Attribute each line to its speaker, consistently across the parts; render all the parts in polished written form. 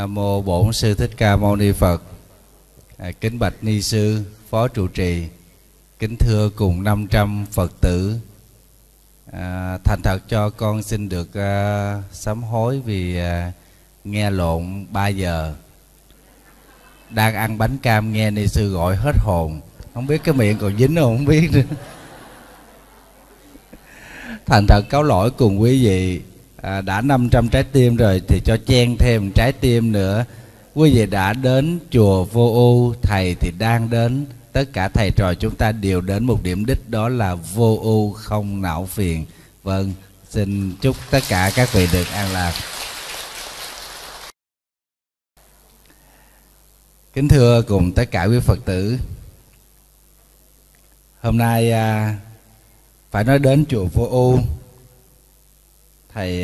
Speaker 1: Nam mô Bổn Sư Thích Ca Mâu Ni Phật. Kính bạch ni sư, phó trụ trì, kính thưa cùng 500 Phật tử. Thành thật cho con xin được sám hối vì nghe lộn 3 giờ. Đang ăn bánh cam nghe ni sư gọi hết hồn, không biết cái miệng còn dính không biết nữa. Thành thật cáo lỗi cùng quý vị. Đã 500 trái tim rồi thì cho chen thêm trái tim nữa. Quý vị đã đến chùa Vô Ưu, thầy thì đang đến. Tất cả thầy trò chúng ta đều đến một điểm đích, đó là vô ưu không não phiền. Vâng, xin chúc tất cả các vị được an lạc. Kính thưa cùng tất cả quý Phật tử, hôm nay phải nói đến chùa Vô Ưu. Thầy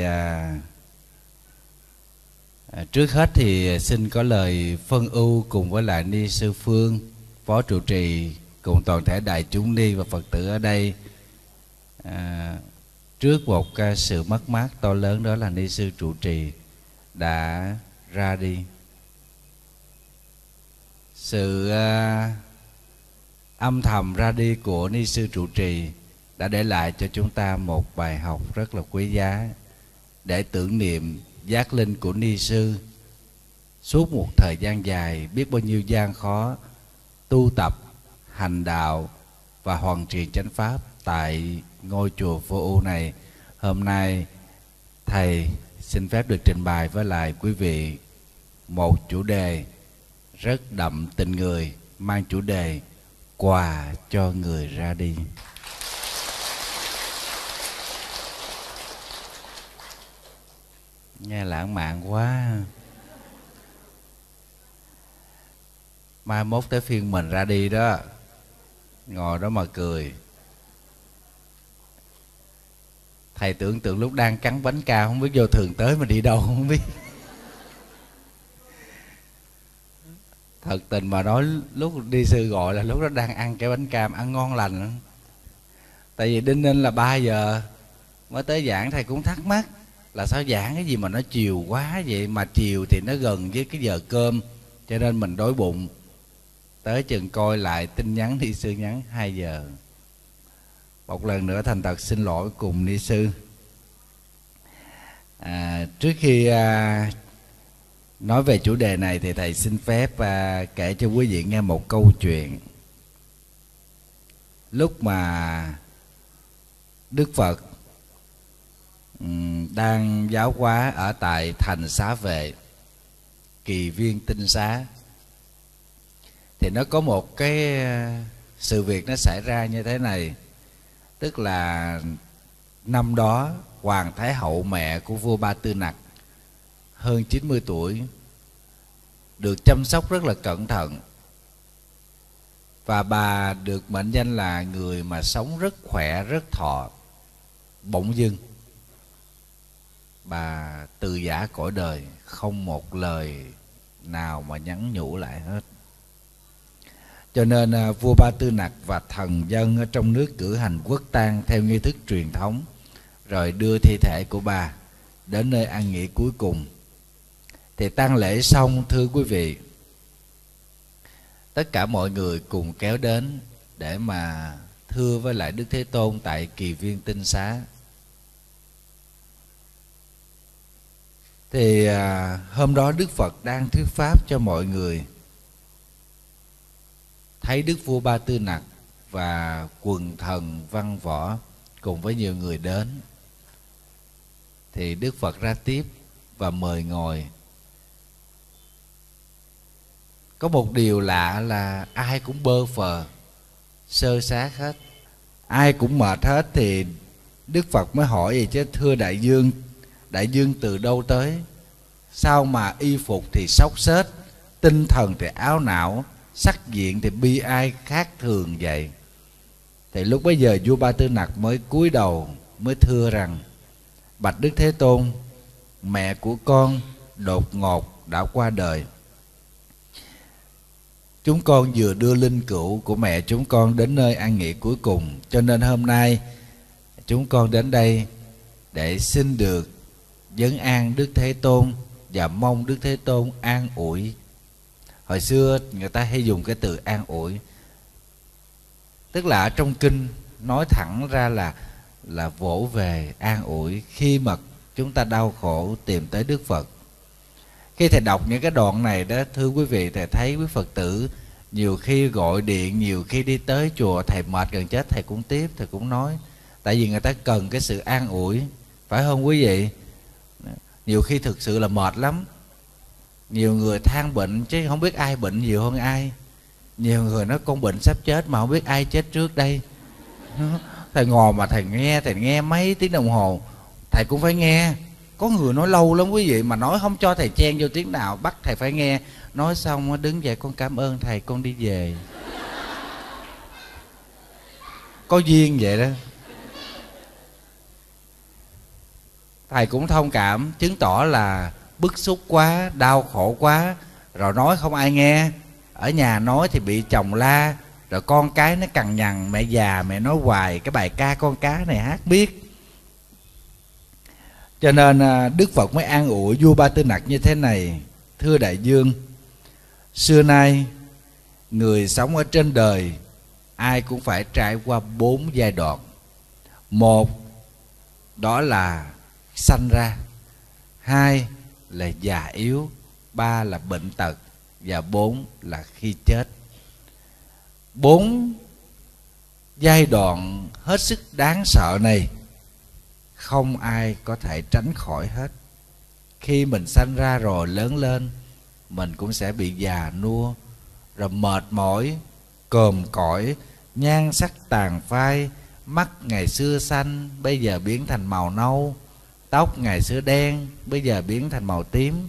Speaker 1: trước hết thì xin có lời phân ưu cùng với lại ni sư Phương, phó trụ trì, cùng toàn thể đại chúng ni và Phật tử ở đây trước một sự mất mát to lớn, đó là ni sư trụ trì đã ra đi. Sự âm thầm ra đi của ni sư trụ trì đã để lại cho chúng ta một bài học rất là quý giá để tưởng niệm giác linh của ni sư. Suốt một thời gian dài, biết bao nhiêu gian khó tu tập, hành đạo và hoàn truyền chánh pháp tại ngôi chùa Vô Ưu này. Hôm nay thầy xin phép được trình bày với lại quý vị một chủ đề rất đậm tình người, mang chủ đề quà cho người ra đi. Nghe lãng mạn quá. Mai mốt tới phiên mình ra đi đó, ngồi đó mà cười. Thầy tưởng tượng lúc đang cắn bánh cao, không biết vô thường tới mà đi đâu không biết. Thật tình mà nói, lúc đi sư gọi là lúc đó đang ăn cái bánh cam, ăn ngon lành lắm. Tại vì đinh ninh là 3 giờ mới tới giảng, thầy cũng thắc mắc là sao giảng cái gì mà nó chiều quá vậy, mà chiều thì nó gần với cái giờ cơm, cho nên mình đói bụng. Tới chừng coi lại tin nhắn ni sư nhắn 2 giờ. Một lần nữa thành thật xin lỗi cùng ni sư. Trước khi nói về chủ đề này thì thầy xin phép kể cho quý vị nghe một câu chuyện. Lúc mà Đức Phật đang giáo hóa ở tại thành Xá Vệ, Kỳ Viên Tinh Xá, thì nó có một cái sự việc nó xảy ra như thế này. Tức là năm đó Hoàng Thái Hậu, mẹ của vua Ba Tư Nặc, hơn 90 tuổi, được chăm sóc rất là cẩn thận, và bà được mệnh danh là người mà sống rất khỏe, rất thọ. Bỗng dưng bà từ giã cõi đời, không một lời nào mà nhắn nhủ lại hết. Cho nên vua Ba Tư Nặc và thần dân ở trong nước cử hành quốc tang theo nghi thức truyền thống, rồi đưa thi thể của bà đến nơi an nghỉ cuối cùng. Thì tang lễ xong, thưa quý vị, tất cả mọi người cùng kéo đến để mà thưa với lại Đức Thế Tôn tại Kỳ Viên Tinh Xá. Thì hôm đó Đức Phật đang thuyết pháp cho mọi người. Thấy Đức vua Ba Tư Nặc và quần thần văn võ cùng với nhiều người đến, thì Đức Phật ra tiếp và mời ngồi. Có một điều lạ là ai cũng bơ phờ, sơ sát hết, ai cũng mệt hết. Thì Đức Phật mới hỏi vậy chứ: thưa đại dương từ đâu tới? Sao mà y phục thì xốc xếch, tinh thần thì áo não, sắc diện thì bi ai khác thường vậy? Thì lúc bấy giờ vua Ba Tư Nặc mới cúi đầu mới thưa rằng: bạch Đức Thế Tôn, mẹ của con đột ngột đã qua đời. Chúng con vừa đưa linh cữu của mẹ chúng con đến nơi an nghỉ cuối cùng, cho nên hôm nay chúng con đến đây để xin được vấn an Đức Thế Tôn và mong Đức Thế Tôn an ủi. Hồi xưa người ta hay dùng cái từ an ủi, tức là ở trong kinh nói thẳng ra là vỗ về, an ủi. Khi mà chúng ta đau khổ tìm tới Đức Phật, khi thầy đọc những cái đoạn này đó, thưa quý vị, thầy thấy quý Phật tử nhiều khi gọi điện, nhiều khi đi tới chùa thầy mệt gần chết thầy cũng tiếp, thầy cũng nói. Tại vì người ta cần cái sự an ủi, phải không quý vị? Nhiều khi thực sự là mệt lắm. Nhiều người than bệnh chứ không biết ai bệnh nhiều hơn ai. Nhiều người nói con bệnh sắp chết mà không biết ai chết trước đây. Thầy ngồi mà thầy nghe mấy tiếng đồng hồ, thầy cũng phải nghe. Có người nói lâu lắm quý vị, mà nói không cho thầy chen vô tiếng nào, bắt thầy phải nghe. Nói xong đứng dậy, con cảm ơn thầy, con đi về. Có duyên vậy đó. Thầy cũng thông cảm, chứng tỏ là bức xúc quá, đau khổ quá, rồi nói không ai nghe. Ở nhà nói thì bị chồng la, rồi con cái nó cằn nhằn, mẹ già mẹ nói hoài cái bài ca con cá này hát biết. Cho nên Đức Phật mới an ủi vua Ba Tư Nặc như thế này: thưa đại vương, xưa nay người sống ở trên đời ai cũng phải trải qua 4 giai đoạn. Một, đó là sanh ra. 2 là già yếu. 3 là bệnh tật. Và 4 là khi chết. 4 giai đoạn hết sức đáng sợ này không ai có thể tránh khỏi hết. Khi mình sanh ra rồi lớn lên, mình cũng sẽ bị già nua, rồi mệt mỏi, còm cõi, nhan sắc tàn phai. Mắt ngày xưa xanh bây giờ biến thành màu nâu, tóc ngày xưa đen bây giờ biến thành màu tím.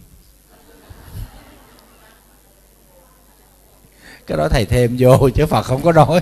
Speaker 1: Cái đó thầy thêm vô chứ Phật không có nói.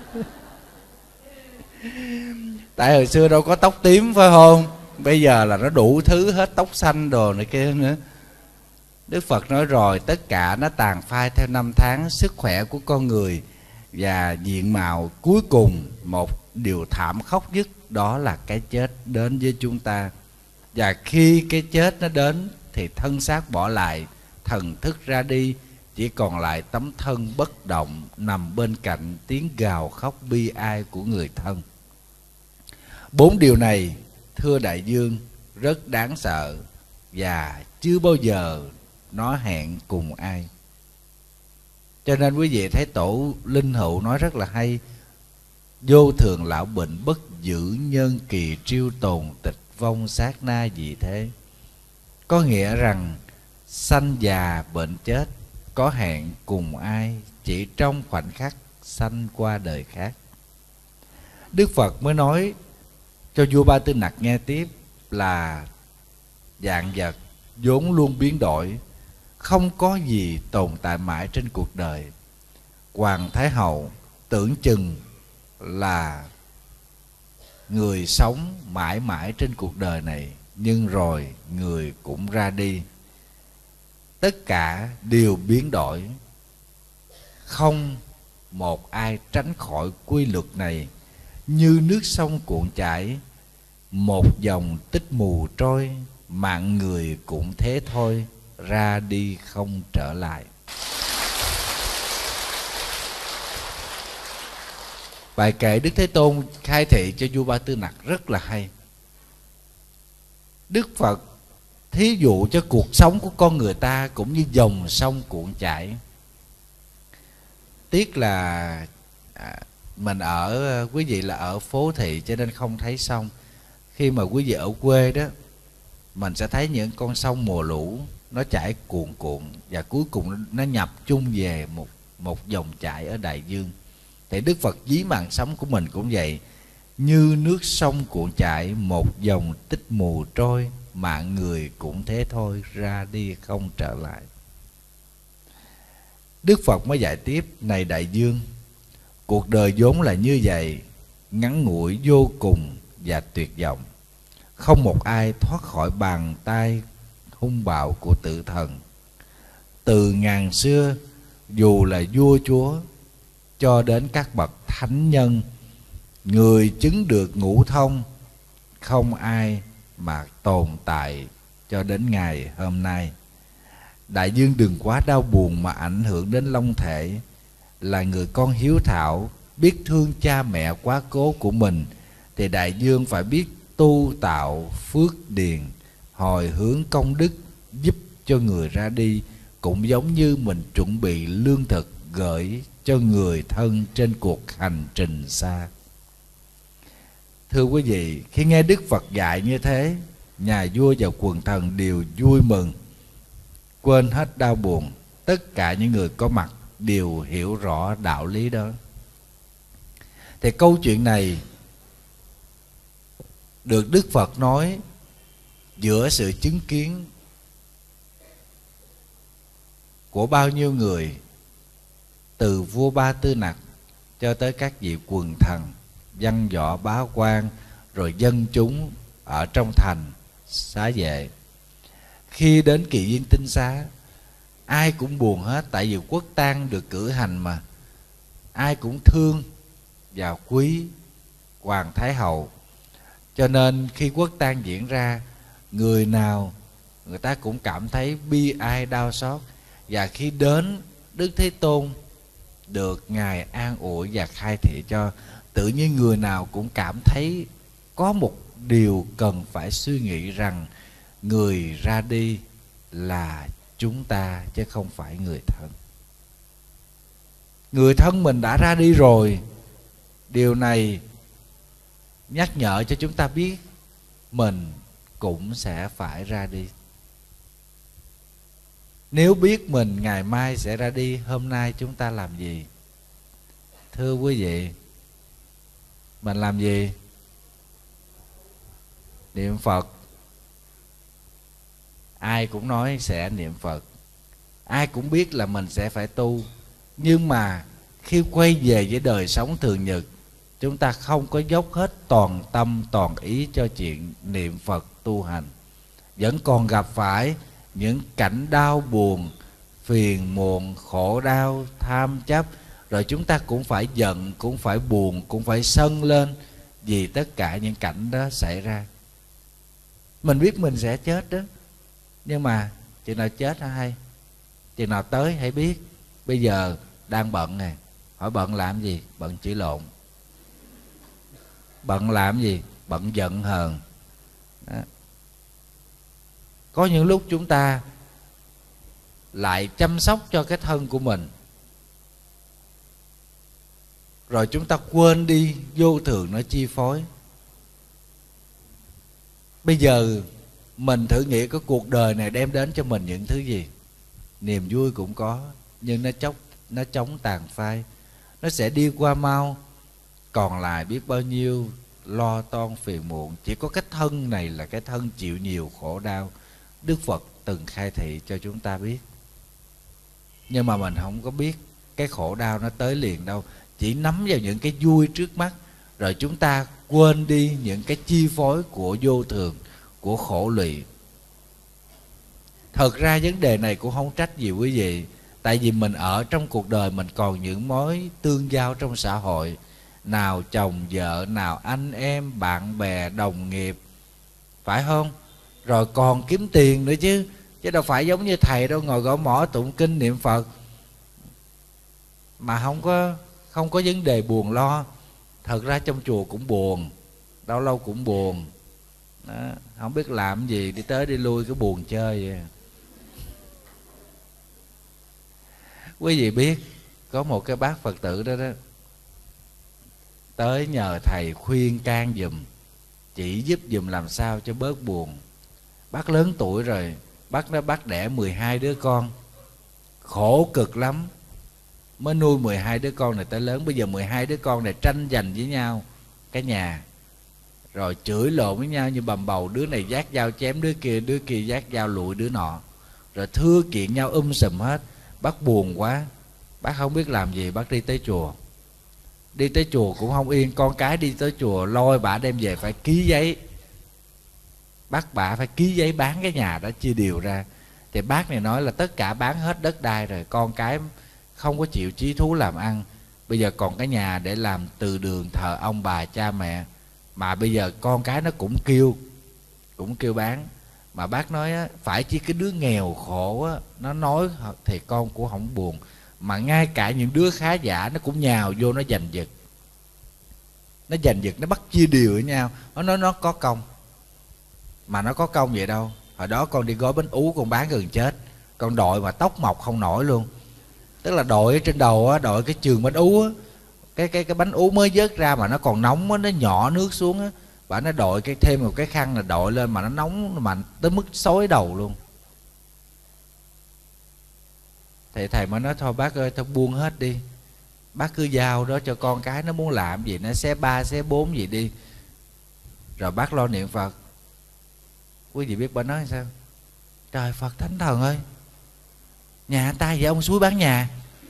Speaker 1: Tại hồi xưa đâu có tóc tím phải không? Bây giờ là nó đủ thứ hết, tóc xanh đồ này kia nữa. Đức Phật nói rồi, tất cả nó tàn phai theo năm tháng. Sức khỏe của con người và diện mạo cuối cùng, một điều thảm khốc nhất, đó là cái chết đến với chúng ta. Và khi cái chết nó đến thì thân xác bỏ lại, thần thức ra đi, chỉ còn lại tấm thân bất động nằm bên cạnh tiếng gào khóc bi ai của người thân. 4 điều này, thưa đại vương, rất đáng sợ và chưa bao giờ nó hẹn cùng ai. Cho nên quý vị thấy Tổ Linh Hữu nói rất là hay: vô thường lão bệnh bất giữ, nhân kỳ triêu tồn, tịch vong sát na dị thế. Có nghĩa rằng sanh già bệnh chết có hẹn cùng ai, chỉ trong khoảnh khắc sanh qua đời khác. Đức Phật mới nói cho vua Ba Tư Nặc nghe tiếp là vạn vật vốn luôn biến đổi, không có gì tồn tại mãi trên cuộc đời. Hoàng Thái Hậu tưởng chừng là người sống mãi mãi trên cuộc đời này, nhưng rồi người cũng ra đi. Tất cả đều biến đổi, không một ai tránh khỏi quy luật này. Như nước sông cuộn chảy, một dòng tích mù trôi, mạng người cũng thế thôi, ra đi không trở lại. Bài kệ Đức Thế Tôn khai thị cho vua Ba Tư Nặc rất là hay. Đức Phật thí dụ cho cuộc sống của con người ta cũng như dòng sông cuộn chảy. Tiếc là mình ở, quý vị là ở phố thị cho nên không thấy sông. Khi mà quý vị ở quê đó, mình sẽ thấy những con sông mùa lũ nó chảy cuồn cuộn, và cuối cùng nó nhập chung về một dòng chảy ở đại dương. Thì Đức Phật ví mạng sống của mình cũng vậy, như nước sông cuộn chảy, một dòng tích mù trôi, mạng người cũng thế thôi, ra đi không trở lại. Đức Phật mới dạy tiếp: này đại vương, cuộc đời vốn là như vậy, ngắn ngủi vô cùng và tuyệt vọng. Không một ai thoát khỏi bàn tay hung bạo của tử thần. Từ ngàn xưa, dù là vua chúa cho đến các bậc thánh nhân, người chứng được ngũ thông, không ai mà tồn tại cho đến ngày hôm nay. đại dương đừng quá đau buồn mà ảnh hưởng đến long thể. Là người con hiếu thảo, biết thương cha mẹ quá cố của mình, thì đại dương phải biết tu tạo phước điền, hồi hướng công đức, giúp cho người ra đi, cũng giống như mình chuẩn bị lương thực gửi cho người thân trên cuộc hành trình xa. Thưa quý vị, khi nghe Đức Phật dạy như thế, nhà vua và quần thần đều vui mừng, quên hết đau buồn. Tất cả những người có mặt đều hiểu rõ đạo lý đó. Thì câu chuyện này được Đức Phật nói giữa sự chứng kiến của bao nhiêu người, từ vua Ba Tư Nặc cho tới các vị quần thần, văn võ bá quan, rồi dân chúng ở trong thành xá vệ. Khi đến kỳ viên tinh xá, ai cũng buồn hết, tại vì quốc tang được cử hành mà. Ai cũng thương và quý Hoàng Thái Hậu. Cho nên khi quốc tang diễn ra, người nào người ta cũng cảm thấy bi ai đau xót. Và khi đến Đức Thế Tôn được Ngài an ủi và khai thị cho, tự nhiên người nào cũng cảm thấy có một điều cần phải suy nghĩ, rằng người ra đi là chúng ta chứ không phải người thân. Người thân mình đã ra đi rồi. Điều này nhắc nhở cho chúng ta biết mình cũng sẽ phải ra đi. Nếu biết mình ngày mai sẽ ra đi, hôm nay chúng ta làm gì? Thưa quý vị, mình làm gì? Niệm Phật. Ai cũng nói sẽ niệm Phật, ai cũng biết là mình sẽ phải tu. Nhưng mà khi quay về với đời sống thường nhật, chúng ta không có dốc hết toàn tâm toàn ý cho chuyện niệm Phật tu hành. Vẫn còn gặp phải những cảnh đau buồn, phiền muộn, khổ đau, tham chấp. Rồi chúng ta cũng phải giận, cũng phải buồn, cũng phải sân lên vì tất cả những cảnh đó xảy ra. Mình biết mình sẽ chết đó, nhưng mà chừng nào chết hả hay? Chừng nào tới hãy biết. Bây giờ đang bận nè, hỏi bận làm gì? Bận chửi lộn. Bận làm gì? Bận giận hờn đó. Có những lúc chúng ta lại chăm sóc cho cái thân của mình, rồi chúng ta quên đi vô thường nó chi phối. Bây giờ mình thử nghĩ cái cuộc đời này đem đến cho mình những thứ gì? Niềm vui cũng có, nhưng nó chóng tàn phai. Nó sẽ đi qua mau, còn lại biết bao nhiêu lo toan phiền muộn. Chỉ có cái thân này là cái thân chịu nhiều khổ đau. Đức Phật từng khai thị cho chúng ta biết. Nhưng mà mình không có biết cái khổ đau nó tới liền đâu. Chỉ nắm vào những cái vui trước mắt, rồi chúng ta quên đi những cái chi phối của vô thường, của khổ lụy. Thật ra vấn đề này cũng không trách gì quý vị. Tại vì mình ở trong cuộc đời, mình còn những mối tương giao trong xã hội. Nào chồng vợ, nào anh em, bạn bè, đồng nghiệp, phải không? Rồi còn kiếm tiền nữa chứ. Chứ đâu phải giống như thầy đâu, ngồi gõ mõ tụng kinh niệm Phật mà không có vấn đề buồn lo. Thật ra trong chùa cũng buồn, lâu lâu cũng buồn đó. Không biết làm gì, đi tới đi lui cứ buồn chơi vậy. Quý vị biết có một cái bác Phật tử đó đó, tới nhờ thầy khuyên can giùm, chỉ giúp giùm làm sao cho bớt buồn. Bác lớn tuổi rồi, bác đẻ 12 đứa con, khổ cực lắm mới nuôi 12 đứa con này tới lớn. Bây giờ 12 đứa con này tranh giành với nhau cái nhà, rồi chửi lộn với nhau như bầm bầu. Đứa này vác dao chém đứa kia vác dao lụi đứa nọ, rồi thưa kiện nhau sùm hết. Bác buồn quá, bác không biết làm gì. Bác đi tới chùa. Đi tới chùa cũng không yên, con cái đi tới chùa lôi bả đem về phải ký giấy, bắt bả phải ký giấy bán cái nhà đó, chia đều ra. Thì bác này nói là tất cả bán hết đất đai rồi, con cái không có chịu chí thú làm ăn. Bây giờ còn cái nhà để làm từ đường thờ ông bà cha mẹ, mà bây giờ con cái nó cũng kêu bán. Mà bác nói á, phải chỉ cái đứa nghèo khổ á, nó nói thì con cũng không buồn, mà ngay cả những đứa khá giả nó cũng nhào vô nó giành giật. Nó giành giật, nó bắt chia đều với nhau. Nó nói nó có công. Mà nó có công vậy đâu. Hồi đó con đi gói bánh ú con bán gần chết. Con đội mà tóc mọc không nổi luôn. Tức là đội ở trên đầu á, đội cái chườm bánh ú á, cái bánh ú mới vớt ra mà nó còn nóng á, nó nhỏ nước xuống á, và nó đội thêm một cái khăn là đội lên mà nó nóng mà tới mức xối đầu luôn. Thì thầy mới nói thôi bác ơi, thôi buông hết đi, bác cứ giao đó cho con cái nó muốn làm gì, nó xé 3 xé 4 gì đi, rồi bác lo niệm Phật. Quý vị biết bà nói sao? Trời Phật Thánh Thần ơi, nhà ta vậy ông suối bán nhà.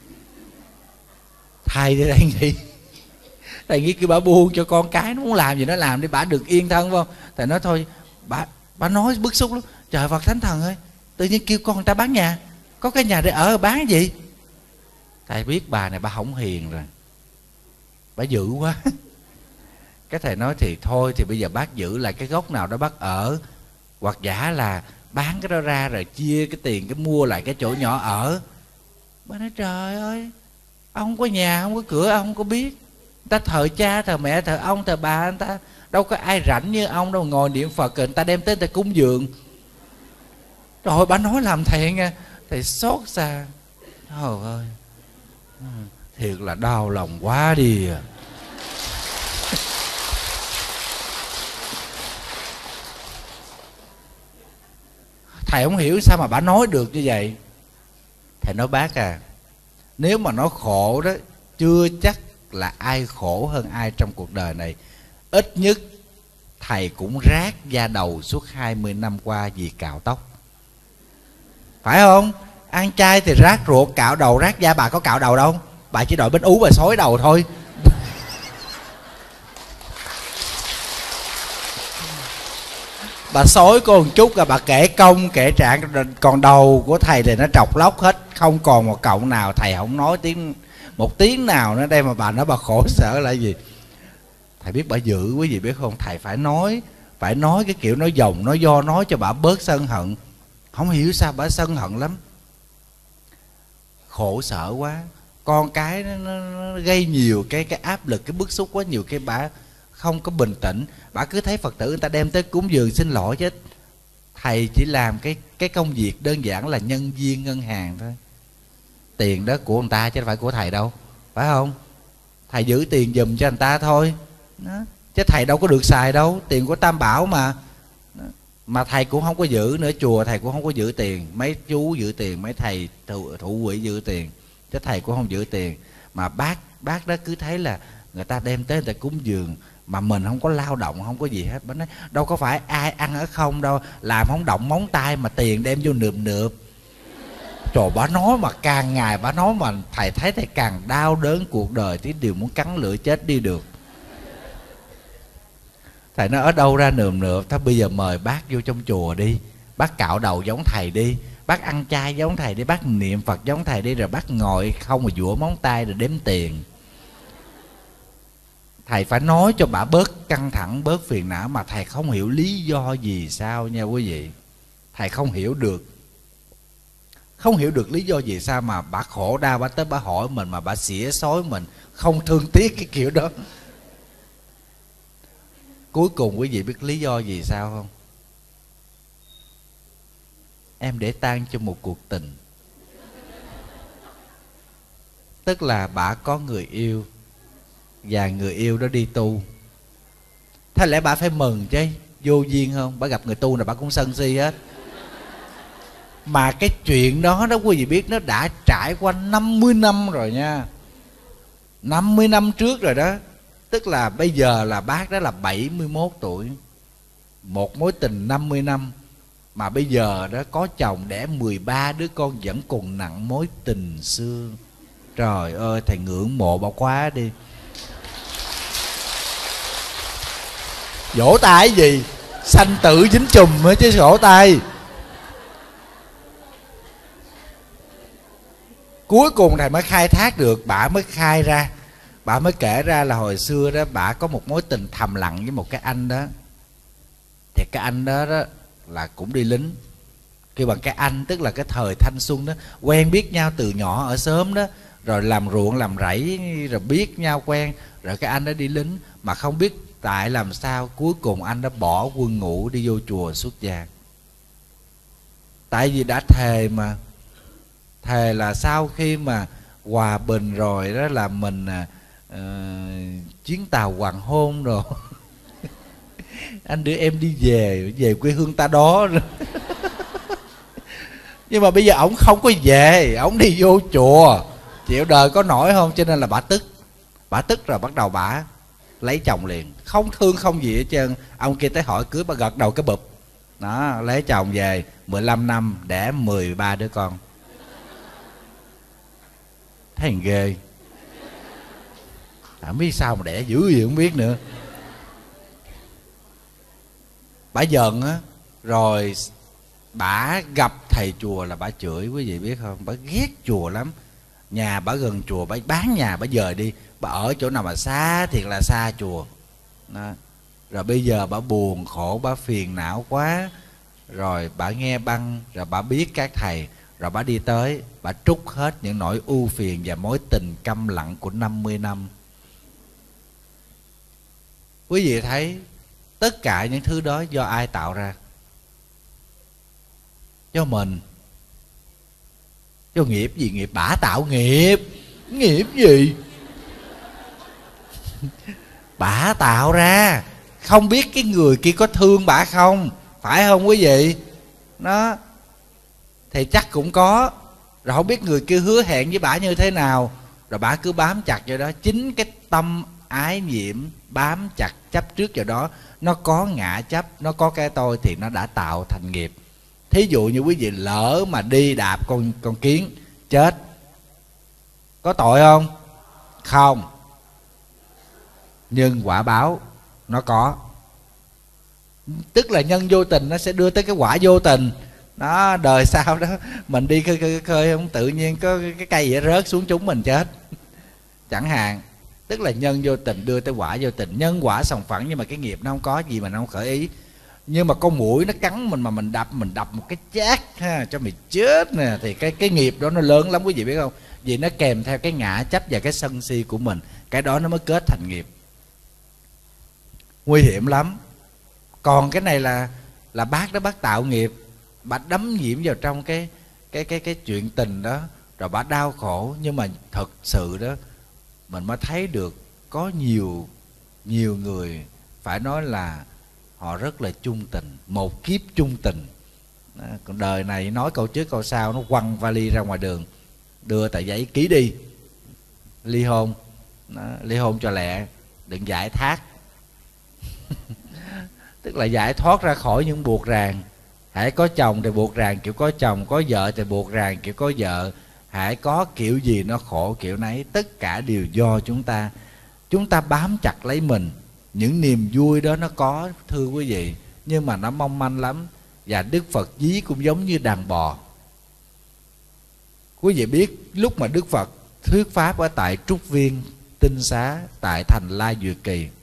Speaker 1: Thầy thì thầy nghĩ, thầy nghĩ kêu bà buông cho con cái nó muốn làm gì nó làm đi, bà được yên thân, phải không? Thầy nói thôi, bà nói bức xúc lắm. Trời Phật Thánh Thần ơi, tự nhiên kêu con người ta bán nhà, có cái nhà để ở bán gì? Thầy biết bà này bà không hiền rồi, bà dữ quá. Cái thầy nói thì thôi, thì bây giờ bác giữ lại cái gốc nào đó bác ở, hoặc giả là bán cái đó ra rồi chia cái tiền cái mua lại cái chỗ nhỏ ở. Bà nói trời ơi, ông không có nhà không có cửa, ông không có biết. Người ta thờ cha thờ mẹ thờ ông thờ bà, người ta đâu có ai rảnh như ông đâu, ngồi niệm Phật rồi người ta đem tới người ta cúng dường. Trời ơi, bà nói làm thầy nghe, thầy xót xa. Trời ơi, thiệt là đau lòng quá đi à. Thầy không hiểu sao mà bà nói được như vậy. Thầy nói bác à, nếu mà nó khổ đó, chưa chắc là ai khổ hơn ai trong cuộc đời này. Ít nhất thầy cũng rát da đầu suốt 20 năm qua vì cạo tóc, phải không? Ăn chay thì rát ruột, cạo đầu rát da. Bà có cạo đầu đâu, bà chỉ đội bánh ú bà xối đầu thôi. Bà xối có một chút rồi bà kể công kể trạng, còn đầu của thầy thì nó trọc lóc hết, không còn một cọng nào. Thầy không nói một tiếng nào nữa đây mà bà nói bà khổ sở là gì? Thầy biết bà dữ, quý vị biết không? Thầy phải nói cái kiểu nói dòng nói do, nói cho bà bớt sân hận. Không hiểu sao bà sân hận lắm, khổ sở quá. Con cái nó gây nhiều cái áp lực, cái bức xúc quá, nhiều cái bà không có bình tĩnh. Bà cứ thấy Phật tử người ta đem tới cúng dường xin lỗi chứ thầy chỉ làm cái công việc đơn giản là nhân viên ngân hàng thôi. Tiền đó của người ta chứ không phải của thầy đâu, phải không? Thầy giữ tiền giùm cho người ta thôi đó. Chứ thầy đâu có được xài đâu, tiền của Tam Bảo mà đó. Mà thầy cũng không có giữ nữa, chùa thầy cũng không có giữ tiền, mấy chú giữ tiền, mấy thầy thủ quỹ giữ tiền, chứ thầy cũng không giữ tiền. Mà bác đó cứ thấy là người ta đem tới người ta cúng dường mà mình không có lao động, không có gì hết. Bác nói đâu có phải ai ăn ở không đâu, làm không động móng tay mà tiền đem vô nườm nượp. Trời, bà nói mà càng ngày bà nói mà thầy thấy thầy càng đau đớn cuộc đời, tí điều muốn cắn lưỡi chết đi được. Thầy nói ở đâu ra nườm nượp. Thôi bây giờ mời bác vô trong chùa đi, bác cạo đầu giống thầy đi, bác ăn chay giống thầy đi, bác niệm Phật giống thầy đi, rồi bác ngồi không mà vũa móng tay rồi đếm tiền. Thầy phải nói cho bà bớt căng thẳng, bớt phiền não. Mà thầy không hiểu lý do gì sao nha quý vị. Thầy không hiểu được, không hiểu được lý do gì sao mà bà khổ đau, bà tới bà hỏi mình mà bà xỉa xói mình, không thương tiếc cái kiểu đó. Cuối cùng quý vị biết lý do gì sao không? Em để tang cho một cuộc tình. Tức là bà có người yêu và người yêu đó đi tu. Thế lẽ bà phải mừng chứ, vô duyên không? Bà gặp người tu nào bà cũng sân si hết. Mà cái chuyện đó đó quý vị biết, nó đã trải qua 50 năm rồi nha. 50 năm trước rồi đó. Tức là bây giờ là bác đó là 71 tuổi. Một mối tình 50 năm. Mà bây giờ đó có chồng đẻ 13 đứa con vẫn còn nặng mối tình xưa. Trời ơi, thầy ngưỡng mộ bà quá đi. Vỗ tay gì, sanh tử dính chùm chứ vỗ tay. Cuối cùng thầy mới khai thác được, bà mới khai ra, bà mới kể ra là hồi xưa đó bà có một mối tình thầm lặng với một cái anh đó. Thì cái anh đó là cũng đi lính. Kêu bằng cái anh, tức là cái thời thanh xuân đó, quen biết nhau từ nhỏ ở xóm đó, rồi làm ruộng làm rẫy, rồi biết nhau quen, rồi cái anh đó đi lính. Mà không biết tại làm sao cuối cùng anh đã bỏ quân ngũ đi vô chùa xuất gia. Tại vì đã thề mà, thề là sau khi mà hòa bình rồi đó là mình chuyến tàu hoàng hôn rồi anh đưa em đi về quê hương ta đó nhưng mà bây giờ ổng không có về, ổng đi vô chùa, chịu đời có nổi không? Cho nên là bả tức rồi bắt đầu bả lấy chồng liền, không thương không gì hết trơn. Ông kia tới hỏi cưới, bà gật đầu cái bụp đó, lấy chồng về 15 năm đẻ 13 đứa con. Thấy ghê, không biết sao mà đẻ dữ gì không biết nữa. Bả giận á, rồi bả gặp thầy chùa là bả chửi, quý vị biết không? Bả ghét chùa lắm. Nhà bả gần chùa, bả bán nhà bả dời đi, bả ở chỗ nào mà xa thiệt là xa chùa đó. Rồi bây giờ bả buồn khổ, bả phiền não quá, rồi bả nghe băng, rồi bả biết các thầy, rồi bả đi tới, bả trút hết những nỗi ưu phiền và mối tình câm lặng của 50 năm. Quý vị thấy tất cả những thứ đó do ai tạo ra? Do mình. Do nghiệp gì? Nghiệp bả tạo nghiệp. Nghiệp gì? Bả tạo ra. Không biết cái người kia có thương bả không? Phải không quý vị? Đó thì chắc cũng có. Rồi không biết người kia hứa hẹn với bả như thế nào, rồi bả cứ bám chặt vào đó. Chính cái tâm ái nhiễm bám chặt chấp trước vào đó, nó có ngã chấp, nó có cái tôi, thì nó đã tạo thành nghiệp. Thí dụ như quý vị lỡ mà đi đạp con kiến chết, có tội không? Không. Nhưng quả báo nó có. Tức là nhân vô tình nó sẽ đưa tới cái quả vô tình đó. Đời sau đó mình đi khơi không, tự nhiên có cái cây gì rớt xuống trúng mình chết chẳng hạn. Tức là nhân vô tình đưa tới quả vô tình. Nhân quả sòng phẳng, nhưng mà cái nghiệp nó không có gì mà nó không khởi ý. Nhưng mà con muỗi nó cắn mình mà mình đập một cái chát ha, cho mày chết nè, thì cái nghiệp đó nó lớn lắm quý vị biết không? Vì nó kèm theo cái ngã chấp và cái sân si của mình, cái đó nó mới kết thành nghiệp. Nguy hiểm lắm. Còn cái này là bác đó, bác tạo nghiệp, bà đắm nhiễm vào trong cái chuyện tình đó, rồi bà đau khổ. Nhưng mà thật sự đó mình mới thấy được có nhiều người phải nói là họ rất là chung tình, một kiếp chung tình đó. Còn đời này nói câu trước câu sau, nó quăng vali ra ngoài đường, đưa tờ giấy ký đi, ly hôn đó, ly hôn cho lẹ, đừng giải thác tức là giải thoát ra khỏi những buộc ràng. Hãy có chồng thì buộc ràng kiểu có chồng, có vợ thì buộc ràng kiểu có vợ. Hãy có kiểu gì nó khổ kiểu nấy. Tất cả đều do chúng ta bám chặt lấy mình. Những niềm vui đó nó có, thưa quý vị, nhưng mà nó mong manh lắm. Và Đức Phật ví cũng giống như đàn bò. Quý vị biết lúc mà Đức Phật thuyết pháp ở tại Trúc Viên Tinh Xá, tại thành Lai Duyệt Kỳ,